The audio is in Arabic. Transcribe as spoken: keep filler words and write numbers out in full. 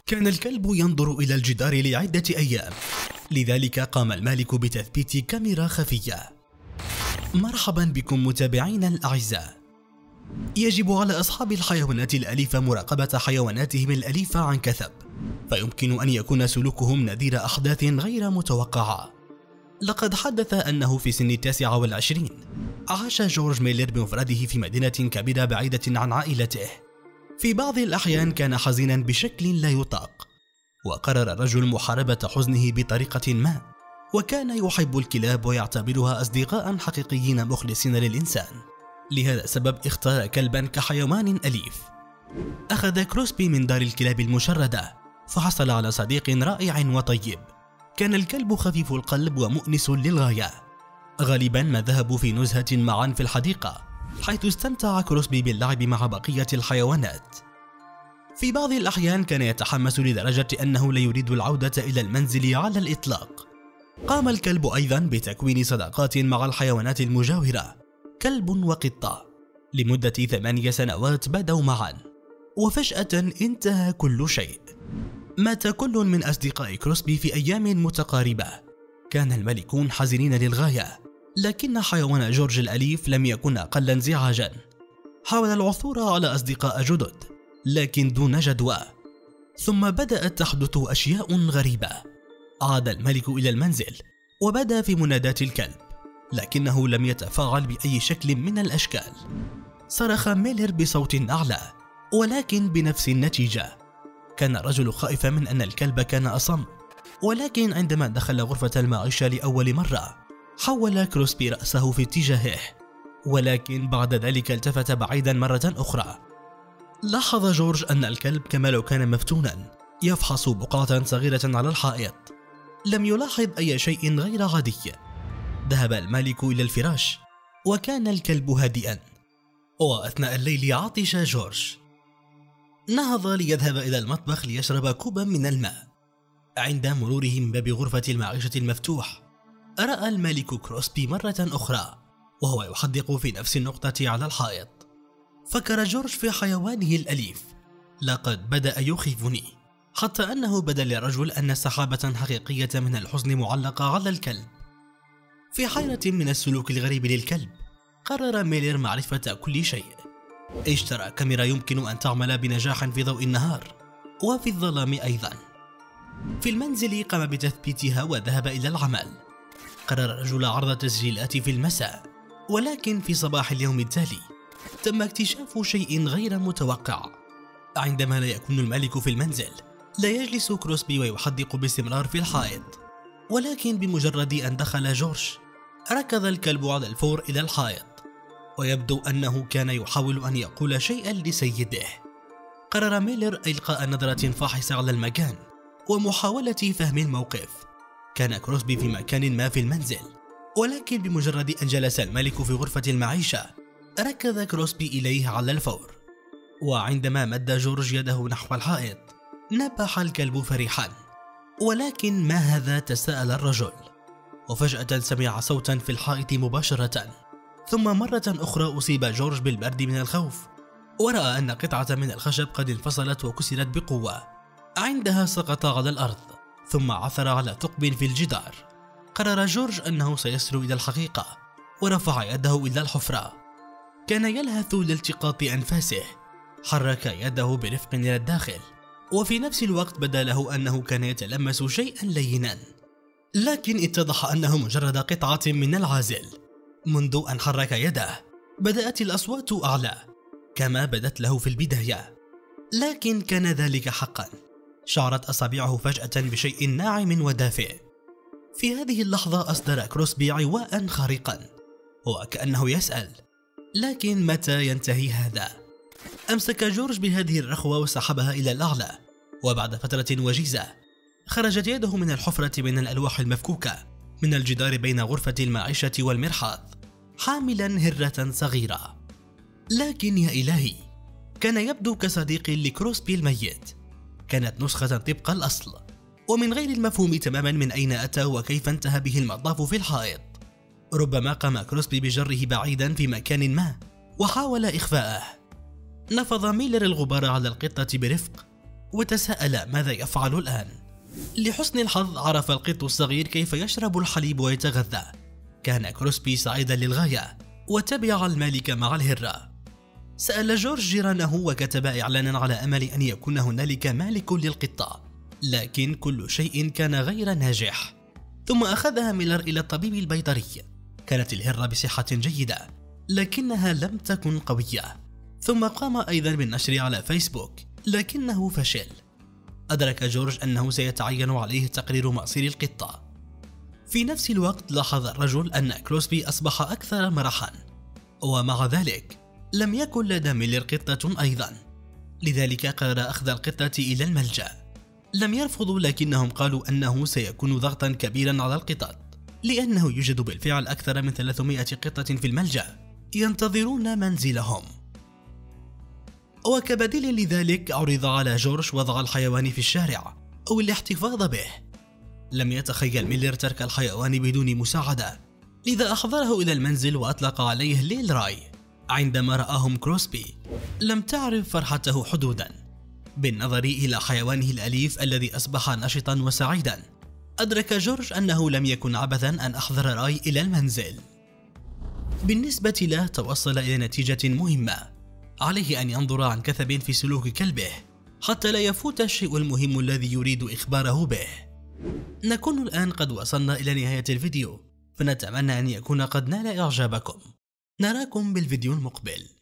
كان الكلب ينظر إلى الجدار لعدة أيام، لذلك قام المالك بتثبيت كاميرا خفية. مرحبا بكم متابعينا الأعزاء. يجب على أصحاب الحيوانات الأليفة مراقبة حيواناتهم الأليفة عن كثب، فيمكن أن يكون سلوكهم نذير أحداث غير متوقعة. لقد حدث أنه في سن التاسعة والعشرين عاش جورج ميلر بمفرده في مدينة كبيرة بعيدة عن عائلته. في بعض الأحيان كان حزينا بشكل لا يطاق، وقرر الرجل محاربة حزنه بطريقة ما، وكان يحب الكلاب ويعتبرها أصدقاء حقيقيين مخلصين للإنسان. لهذا السبب اختار كلبا كحيوان أليف. أخذ كروسبي من دار الكلاب المشردة، فحصل على صديق رائع وطيب. كان الكلب خفيف القلب ومؤنس للغاية. غالبا ما ذهبوا في نزهة معا في الحديقة، حيث استمتع كروسبي باللعب مع بقية الحيوانات. في بعض الأحيان كان يتحمس لدرجة أنه لا يريد العودة إلى المنزل على الإطلاق. قام الكلب أيضا بتكوين صداقات مع الحيوانات المجاورة، كلب وقطة. لمدة ثمانية سنوات بدوا معا، وفجأة انتهى كل شيء. مات كل من أصدقاء كروسبي في أيام متقاربة. كان الملكون حزينين للغاية، لكن حيوان جورج الأليف لم يكن أقل انزعاجا. حاول العثور على أصدقاء جدد، لكن دون جدوى. ثم بدأت تحدث أشياء غريبة. عاد الملك إلى المنزل وبدأ في مناداة الكلب، لكنه لم يتفاعل بأي شكل من الأشكال. صرخ ميلر بصوت أعلى، ولكن بنفس النتيجة. كان الرجل خائفا من أن الكلب كان أصم، ولكن عندما دخل غرفة المعيشة لأول مرة حول كروسبي رأسه في اتجاهه، ولكن بعد ذلك التفت بعيدا مرة أخرى. لاحظ جورج أن الكلب كما لو كان مفتونا يفحص بقعة صغيرة على الحائط. لم يلاحظ أي شيء غير عادي. ذهب المالك إلى الفراش، وكان الكلب هادئا. وأثناء الليل عطش جورج. نهض ليذهب إلى المطبخ ليشرب كوبا من الماء. عند مروره من باب غرفة المعيشة المفتوح، رأى الملك كروسبي مرة أخرى وهو يحدق في نفس النقطة على الحائط. فكر جورج في حيوانه الأليف: لقد بدأ يخيفني، حتى أنه بدا للرجل أن سحابة حقيقية من الحزن معلقة على الكلب. في حيرة من السلوك الغريب للكلب، قرر ميلر معرفة كل شيء. اشترى كاميرا يمكن أن تعمل بنجاح في ضوء النهار وفي الظلام أيضا. في المنزل قام بتثبيتها وذهب إلى العمل. قرر الرجل عرض تسجيلات في المساء، ولكن في صباح اليوم التالي تم اكتشاف شيء غير متوقع. عندما لا يكون الملك في المنزل، لا يجلس كروسبي ويحدق باستمرار في الحائط، ولكن بمجرد أن دخل جورج ركض الكلب على الفور إلى الحائط، ويبدو أنه كان يحاول أن يقول شيئا لسيده. قرر ميلر إلقاء نظرة فاحصة على المكان ومحاولة فهم الموقف. كان كروسبي في مكان ما في المنزل، ولكن بمجرد أن جلس الملك في غرفة المعيشة ركض كروسبي إليه على الفور. وعندما مد جورج يده نحو الحائط نبح الكلب فرحا. ولكن ما هذا؟ تساءل الرجل، وفجأة سمع صوتا في الحائط مباشرة. ثم مرة أخرى أصيب جورج بالبرد من الخوف، ورأى أن قطعة من الخشب قد انفصلت وكسرت بقوة. عندها سقط على الأرض، ثم عثر على ثقب في الجدار. قرر جورج أنه سيصل إلى الحقيقة، ورفع يده إلى الحفرة. كان يلهث لالتقاط أنفاسه. حرك يده برفق إلى الداخل، وفي نفس الوقت بدا له أنه كان يتلمس شيئا لينا، لكن اتضح أنه مجرد قطعة من العازل. منذ أن حرك يده بدأت الأصوات أعلى كما بدت له في البداية، لكن كان ذلك حقا. شعرت أصابعه فجأة بشيء ناعم ودافئ. في هذه اللحظة أصدر كروسبي عواء خارقا، وكأنه يسأل: لكن متى ينتهي هذا؟ أمسك جورج بهذه الرخوة وسحبها إلى الأعلى، وبعد فترة وجيزة خرجت يده من الحفرة بين الألواح المفكوكة من الجدار بين غرفة المعيشة والمرحاض، حاملا هرة صغيرة. لكن يا إلهي، كان يبدو كصديق لكروسبي الميت. كانت نسخة طبق الأصل، ومن غير المفهوم تماما من أين أتى وكيف انتهى به المطاف في الحائط. ربما قام كروسبي بجره بعيدا في مكان ما وحاول إخفاءه. نفض ميلر الغبار على القطة برفق، وتساءل ماذا يفعل الآن. لحسن الحظ عرف القط الصغير كيف يشرب الحليب ويتغذى. كان كروسبي سعيدا للغاية وتبع المالك مع الهرة. سأل جورج جيرانه وكتب إعلانا على أمل أن يكون هنالك مالك للقطة، لكن كل شيء كان غير ناجح. ثم أخذها ميلر إلى الطبيب البيطري. كانت الهرة بصحة جيدة لكنها لم تكن قوية. ثم قام أيضا بالنشر على فيسبوك لكنه فشل. أدرك جورج أنه سيتعين عليه تقرير مصير القطة. في نفس الوقت لاحظ الرجل أن كروسبي أصبح أكثر مرحا، ومع ذلك لم يكن لدى ميلر قطة أيضا، لذلك قرر أخذ القطة إلى الملجأ. لم يرفضوا لكنهم قالوا أنه سيكون ضغطا كبيرا على القطط، لأنه يوجد بالفعل أكثر من ثلاثمائة قطة في الملجأ ينتظرون منزلهم. وكبديل لذلك عرض على جورج وضع الحيوان في الشارع أو الاحتفاظ به. لم يتخيل ميلر ترك الحيوان بدون مساعدة، لذا أحضره إلى المنزل وأطلق عليه ليل راي. عندما رآهم كروسبي لم تعرف فرحته حدودا. بالنظر إلى حيوانه الأليف الذي أصبح نشطا وسعيدا، أدرك جورج أنه لم يكن عبثا أن أحضر راي إلى المنزل. بالنسبة له توصل إلى نتيجة مهمة، عليه أن ينظر عن كثب في سلوك كلبه حتى لا يفوت الشيء المهم الذي يريد إخباره به. نكون الآن قد وصلنا إلى نهاية الفيديو، فنتمنى أن يكون قد نال إعجابكم. نراكم بالفيديو المقبل.